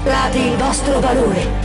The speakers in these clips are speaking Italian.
dimostrate il vostro valore.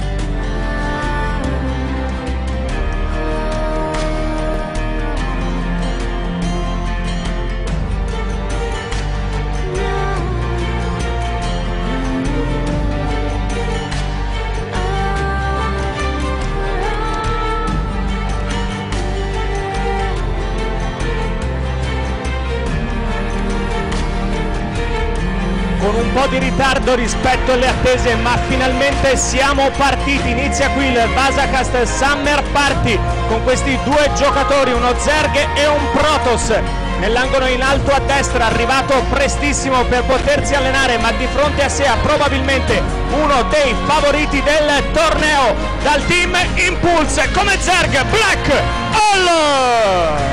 Con un po' di ritardo rispetto alle attese, ma finalmente siamo partiti. Inizia qui il Vasacast Summer Party con questi due giocatori, uno Zerg e un Protoss. Nell'angolo in alto a destra, arrivato prestissimo per potersi allenare, ma di fronte a sé ha probabilmente uno dei favoriti del torneo dal team Impulse, come Zerg Black Hole.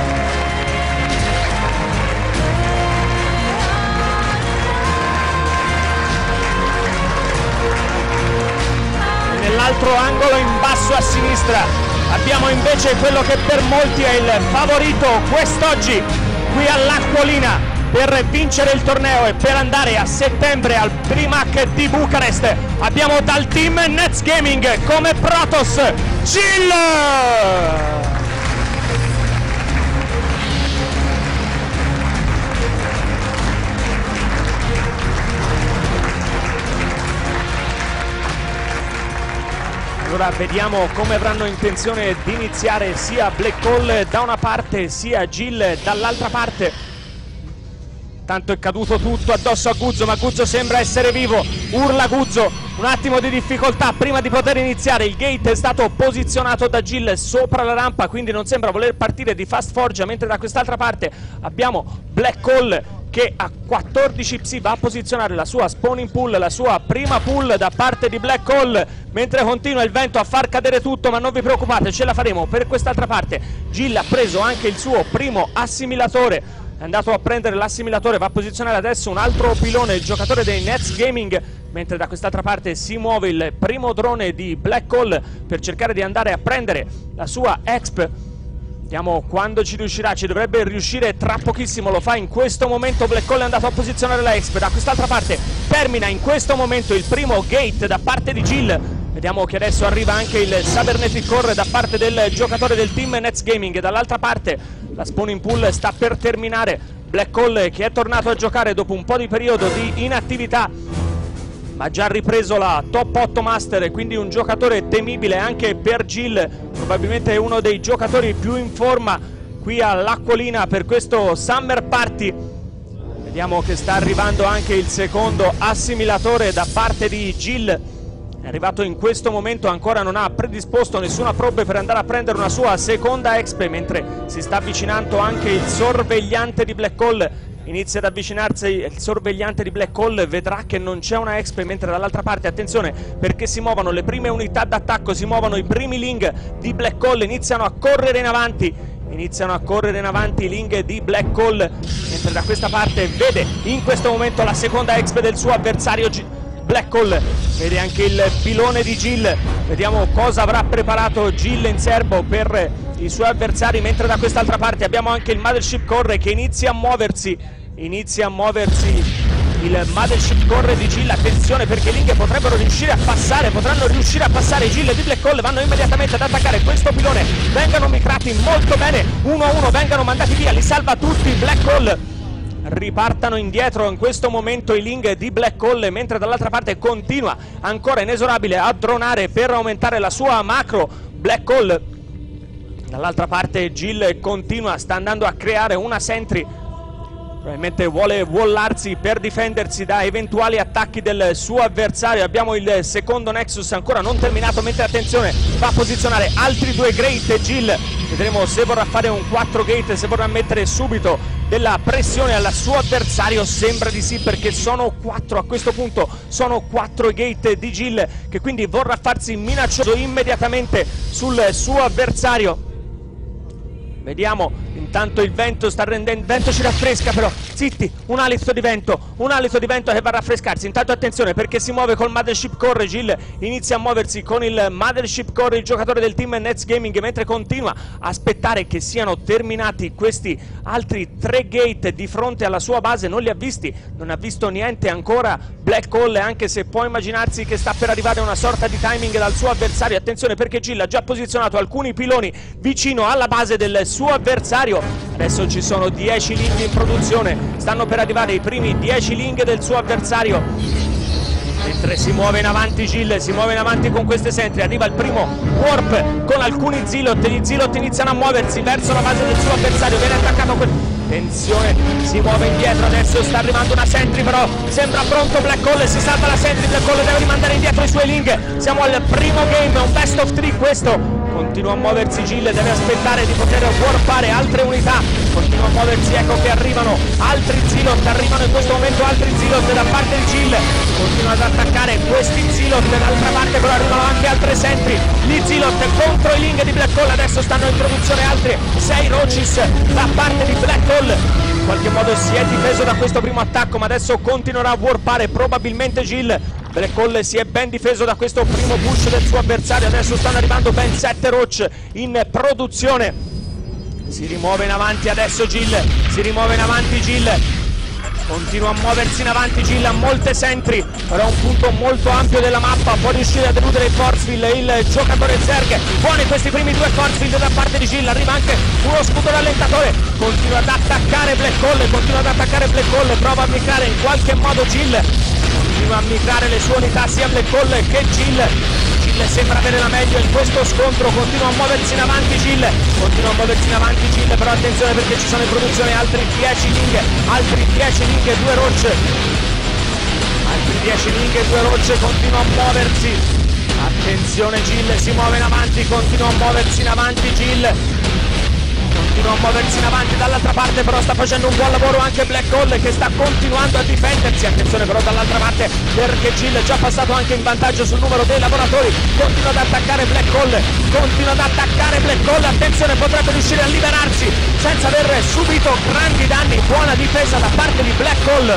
Nell'altro angolo in basso a sinistra abbiamo invece quello che per molti è il favorito quest'oggi qui all'Acquolina per vincere il torneo e per andare a settembre al Primac di Bucarest. Abbiamo dal team Nets Gaming come Protoss Jill! Allora vediamo come avranno intenzione di iniziare sia Black Hole da una parte sia Jill dall'altra parte. Tanto è caduto tutto addosso a Guzzo, ma Guzzo sembra essere vivo. Urla Guzzo, un attimo di difficoltà prima di poter iniziare. Il gate è stato posizionato da Jill sopra la rampa, quindi non sembra voler partire di Fast Forge, mentre da quest'altra parte abbiamo Black Hole che a 14 psi va a posizionare la sua spawning pool, la sua prima pool da parte di Black Hole, mentre continua il vento a far cadere tutto, ma non vi preoccupate, ce la faremo. Per quest'altra parte Jill ha preso anche il suo primo assimilatore, è andato a prendere l'assimilatore, va a posizionare adesso un altro pilone, il giocatore dei Nets Gaming, mentre da quest'altra parte si muove il primo drone di Black Hole per cercare di andare a prendere la sua exp. Vediamo quando ci riuscirà, ci dovrebbe riuscire tra pochissimo, lo fa in questo momento. Black Hole è andato a posizionare la exp, da quest'altra parte termina in questo momento il primo gate da parte di Jill. Vediamo che adesso arriva anche il Cybernetic Core da parte del giocatore del team Nets Gaming. Dall'altra parte la spawning pool sta per terminare. Black Hole che è tornato a giocare dopo un po' di periodo di inattività, ma ha già ripreso la top 8 master, quindi un giocatore temibile anche per Jill, probabilmente uno dei giocatori più in forma qui all'Acquolina per questo Summer Party. Vediamo che sta arrivando anche il secondo assimilatore da parte di Jill, è arrivato in questo momento, ancora non ha predisposto nessuna probe per andare a prendere una sua seconda exp, mentre si sta avvicinando anche il sorvegliante di Black Hole. Inizia ad avvicinarsi il sorvegliante di Black Hole, vedrà che non c'è una exp, mentre dall'altra parte, attenzione, perché si muovono le prime unità d'attacco, si muovono i primi Ling di Black Hole, iniziano a correre in avanti i Ling di Black Hole, mentre da questa parte vede in questo momento la seconda exp del suo avversario Black Hole, vede anche il pilone di Jill. Vediamo cosa avrà preparato Jill in serbo per i suoi avversari, mentre da quest'altra parte abbiamo anche il Mothership Core che inizia a muoversi il Mothership Core di Jill. Attenzione, perché i Ling potranno riuscire a passare i Jill di Black Hole, vanno immediatamente ad attaccare questo pilone, vengono micrati molto bene, 1-1, vengono mandati via, li salva tutti Black Hole. Ripartano indietro in questo momento i Ling di Black Hole, mentre dall'altra parte continua ancora inesorabile a dronare per aumentare la sua macro Black Hole. Dall'altra parte Jill continua, sta andando a creare una sentry, probabilmente vuole wallarsi per difendersi da eventuali attacchi del suo avversario. Abbiamo il secondo Nexus ancora non terminato, mentre attenzione, va a posizionare altri due Gate Jill. Vedremo se vorrà fare un 4 gate, se vorrà mettere subito della pressione al suo avversario. Sembra di sì, perché sono 4 a questo punto, sono 4 gate di Jill, che quindi vorrà farsi minaccioso immediatamente sul suo avversario. Vediamo intanto il vento sta rendendo, il vento ci raffresca però, zitti, un alito di vento che va a raffrescarsi. Intanto attenzione perché si muove col Mothership Core, Jill inizia a muoversi con il Mothership Core, il giocatore del team Nets Gaming, mentre continua a aspettare che siano terminati questi altri 3 gate di fronte alla sua base. Non li ha visti, non ha visto niente ancora Black Hole, anche se può immaginarsi che sta per arrivare una sorta di timing dal suo avversario. Attenzione perché Jill ha già posizionato alcuni piloni vicino alla base del suo avversario. Adesso ci sono 10 link in produzione, stanno per arrivare i primi 10 link del suo avversario. Mentre si muove in avanti Jill, si muove in avanti con queste sentry, arriva il primo warp con alcuni Zilot, gli Zilot iniziano a muoversi verso la base del suo avversario, viene attaccato attenzione, si muove indietro, adesso sta arrivando una sentry però sembra pronto Black Hole, si salva la sentry, Black Hole deve rimandare indietro i suoi link. Siamo al primo game, un best of 3 questo. Continua a muoversi Jill, deve aspettare di poter warpare altre unità, continua a muoversi, ecco che arrivano altri Zilot, arrivano in questo momento altri Zilot da parte di Jill, continua ad attaccare questi Zilot, dall'altra parte però arrivano anche altre sentry, gli Zilot contro i link di Black Hole, adesso stanno in produzione altri 6 Roaches da parte di Black Hole. In qualche modo si è difeso da questo primo attacco, ma adesso continuerà a warpare probabilmente Jill. Black Hole si è ben difeso da questo primo push del suo avversario, adesso stanno arrivando ben 7 Roach in produzione. Si rimuove in avanti adesso Jill, si rimuove in avanti Jill, continua a muoversi in avanti Jill, ha molte sentry, però un punto molto ampio della mappa, può riuscire ad eludere il Forcefield, il giocatore Zerg. Buoni questi primi 2 Forcefield da parte di Jill, arriva anche uno scudo rallentatore, continua ad attaccare Black Hole, prova a micare in qualche modo Jill, continua a micare le sue unità sia Black Hole che Jill. Jill sembra avere la meglio in questo scontro, continua a muoversi in avanti Jill, però attenzione perché ci sono in produzione altri 10 link, e 2 Roach, altri 10 link e 2 Roach, continua a muoversi, attenzione Jill, si muove in avanti, continua a muoversi in avanti Jill, continua a muoversi in avanti, dall'altra parte però sta facendo un buon lavoro anche Black Hole che sta continuando a difendersi, attenzione però dall'altra parte perché Jill è già passato anche in vantaggio sul numero dei lavoratori, continua ad attaccare Black Hole, attenzione potrebbe riuscire a liberarsi senza aver subito grandi danni, buona difesa da parte di Black Hole,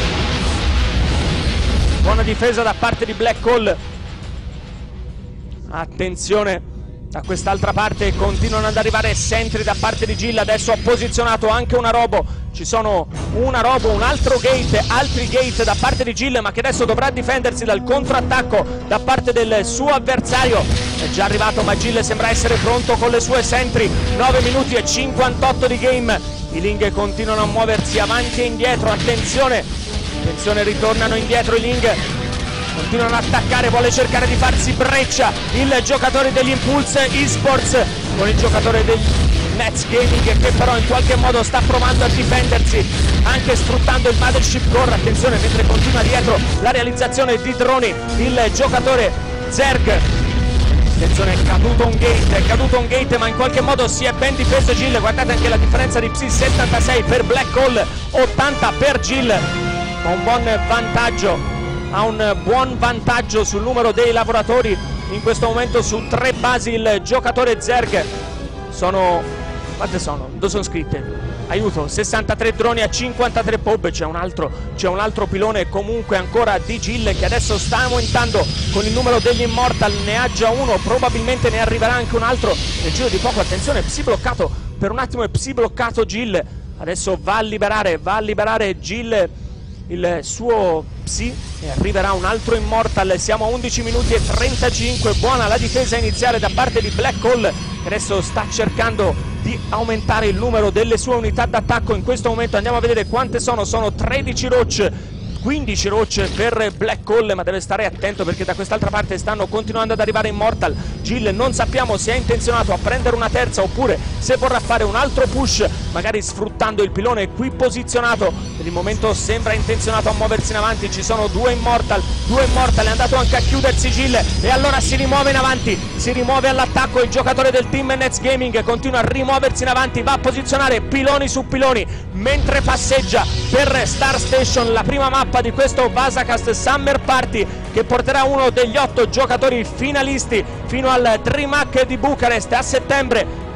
attenzione. Da quest'altra parte continuano ad arrivare sentry da parte di Jill, adesso ha posizionato anche una robo, ci sono una robo, un altro gate, altri gate da parte di Jill, ma che adesso dovrà difendersi dal contrattacco da parte del suo avversario. È già arrivato ma Jill sembra essere pronto con le sue sentry, 9 minuti e 58 di game, i Ling continuano a muoversi avanti e indietro, attenzione, ritornano indietro i Ling, continuano ad attaccare, vuole cercare di farsi breccia il giocatore degli Impulse Esports con il giocatore del Nets Gaming che però in qualche modo sta provando a difendersi anche sfruttando il Mothership Core. Attenzione mentre continua dietro la realizzazione di droni il giocatore Zerg. Attenzione, è caduto un gate ma in qualche modo si è ben difeso Jill. Guardate anche la differenza di Psi, 76 per Black Hole, 80 per Jill, ha un buon vantaggio sul numero dei lavoratori in questo momento su 3 basi. Il giocatore Zerg quante sono? Dove sono scritte? Aiuto, 63 droni a 53 pub, c'è un altro pilone comunque ancora di Jill che adesso sta aumentando con il numero degli Immortal, ne ha già uno, probabilmente ne arriverà anche un altro nel giro di poco. Attenzione, Psi bloccato, per un attimo è Psi bloccato Jill, adesso va a liberare Jill il suo Psi e arriverà un altro Immortal. Siamo a 11 minuti e 35, buona la difesa iniziale da parte di Black Hole che adesso sta cercando di aumentare il numero delle sue unità d'attacco. In questo momento andiamo a vedere quante sono 13 Roach, 15 Roach per Black Hole, ma deve stare attento perché da quest'altra parte stanno continuando ad arrivare Immortal. Jill non sappiamo se è intenzionato a prendere una terza oppure se vorrà fare un altro push magari sfruttando il pilone qui posizionato. Per il momento sembra intenzionato a muoversi in avanti, ci sono 2 Immortal, è andato anche a chiudersi Jill e allora si rimuove in avanti, si rimuove all'attacco il giocatore del team Nets Gaming, continua a rimuoversi in avanti, va a posizionare piloni su piloni mentre passeggia per Star Station, la prima mappa di questo Vasacast Summer Party che porterà uno degli 8 giocatori finalisti fino al DreamHack di Bucarest a settembre.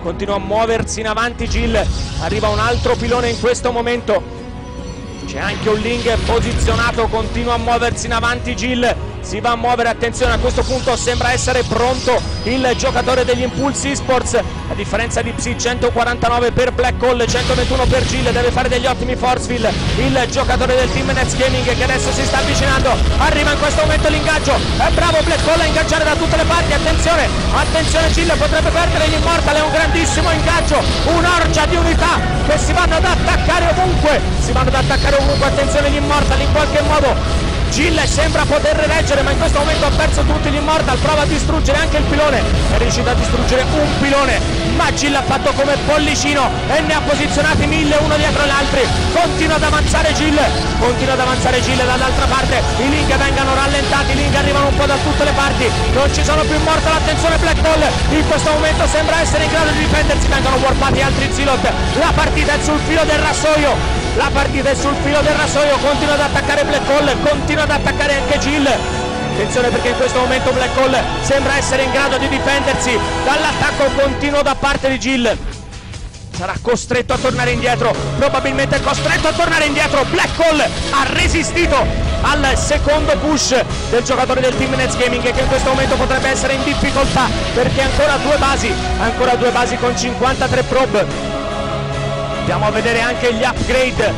continua a muoversi in avanti Jill, arriva un altro pilone in questo momento, c'è anche un Ling posizionato, continua a muoversi in avanti Jill, si va a muovere, attenzione, a questo punto sembra essere pronto il giocatore degli Impulse Esports, a differenza di Psi. 149 per Black Hole, 121 per Jill, deve fare degli ottimi forcefield il giocatore del team Nets Gaming che adesso si sta avvicinando, arriva in questo momento l'ingaggio, è bravo Black Hole a ingaggiare da tutte le parti, attenzione, attenzione, Jill potrebbe perdere gli Immortal, è un grandissimo ingaggio, un'orgia di unità che si vanno ad attaccare ovunque, attenzione gli Immortal, in qualche modo Jill sembra poter reggere, ma in questo momento ha perso tutti gli Immortal, prova a distruggere anche il pilone, è riuscito a distruggere un pilone, ma Jill ha fatto come pollicino e ne ha posizionati 1000 uno dietro l'altro, continua ad avanzare Jill dall'altra parte, i Ling vengano rallentati, i Ling arrivano un po' da tutte le parti, non ci sono più Immortal, attenzione Black Hole, in questo momento sembra essere in grado di difendersi, vengono warpati altri Zilot, la partita è sul filo del rasoio, continua ad attaccare Black Hole, continua ad attaccare anche Jill, attenzione perché in questo momento Black Hole sembra essere in grado di difendersi dall'attacco continuo da parte di Jill, sarà costretto a tornare indietro, probabilmente costretto a tornare indietro, Black Hole ha resistito al secondo push del giocatore del team Nets Gaming che in questo momento potrebbe essere in difficoltà perché ancora due basi con 53 probe. Andiamo a vedere anche gli upgrade,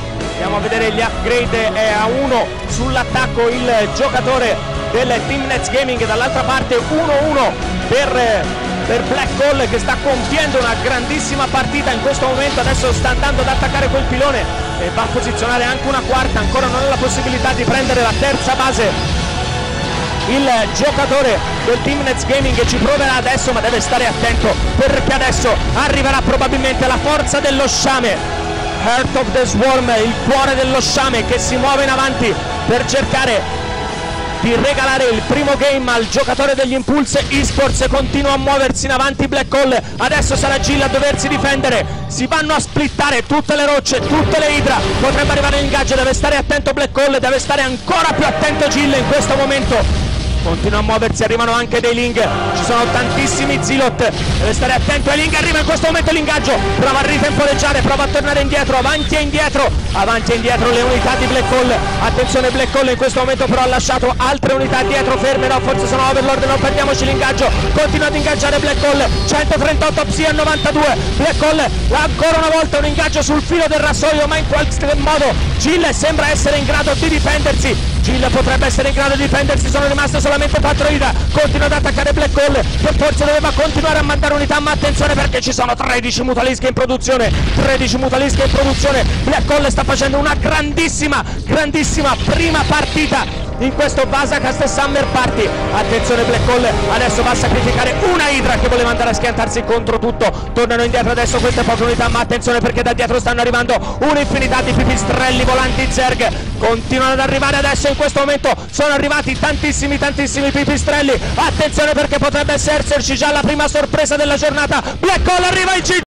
è a 1 sull'attacco il giocatore del team Nets Gaming, dall'altra parte 1-1 per Black Hole che sta compiendo una grandissima partita in questo momento, adesso sta andando ad attaccare quel pilone e va a posizionare anche una quarta, ancora non ha la possibilità di prendere la terza base. Il giocatore del team Nets Gaming ci proverà adesso, ma deve stare attento perché adesso arriverà probabilmente la forza dello sciame, Heart of the Swarm, il cuore dello sciame che si muove in avanti per cercare di regalare il primo game al giocatore degli Impulse Esports, continua a muoversi in avanti Black Hole, adesso sarà Jill a doversi difendere, si vanno a splittare tutte le rocce, tutte le idra, potrebbe arrivare l'ingaggio, deve stare attento Black Hole, deve stare ancora più attento Jill in questo momento, continua a muoversi, arrivano anche dei Ling, ci sono tantissimi Zilot, deve stare attento ai Ling, arriva in questo momento l'ingaggio, prova a ritemporeggiare, prova a tornare indietro, avanti e indietro le unità di Black Hole, attenzione Black Hole in questo momento però ha lasciato altre unità dietro ferme, no forse sono Overlord, non perdiamoci l'ingaggio, continua ad ingaggiare Black Hole, 138 Psi a 92, Black Hole ancora una volta un ingaggio sul filo del rasoio, ma in qualche modo Jill sembra essere in grado di difendersi, Jill potrebbe essere in grado di difendersi, sono rimaste solamente 4 Ida, continua ad attaccare Black Hole che forse doveva continuare a mandare unità, ma attenzione perché ci sono 13 Mutalische in produzione, Black Hole sta facendo una grandissima prima partita in questo Vasacast Summer Party, attenzione Black Hole adesso va a sacrificare una Idra che voleva andare a schiantarsi contro tutto, tornano indietro adesso queste poche unità, ma attenzione perché da dietro stanno arrivando un'infinità di pipistrelli volanti Zerg, continuano ad arrivare adesso, in questo momento sono arrivati tantissimi pipistrelli, attenzione perché potrebbe esserci già la prima sorpresa della giornata, Black Hole arriva in